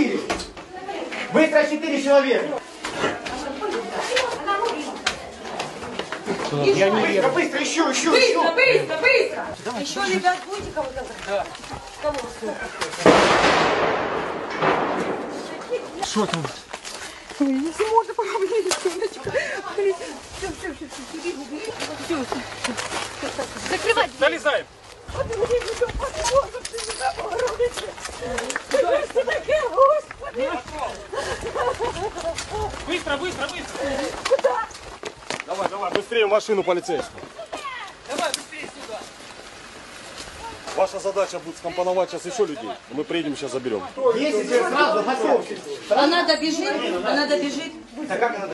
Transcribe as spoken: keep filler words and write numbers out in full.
четыре. Быстро четыре человека. Я не быстро, быстро, еще, еще, быстро, еще. Быстро, быстро, быстро. Еще, ребят, будете кого-то? Да. Кого? Что там? Ой, не смотрю, помогите, Сонечка. Все, все, все, все, все, все. Закрывать. Залезаем. Быстро, быстро, быстро. Куда? Давай, давай, быстрее в машину полицейскую. Давай, быстрее сюда. Ваша задача будет скомпоновать сейчас еще людей. Мы приедем, сейчас заберем. Если сразу готовьтесь. Она добежит, она добежит.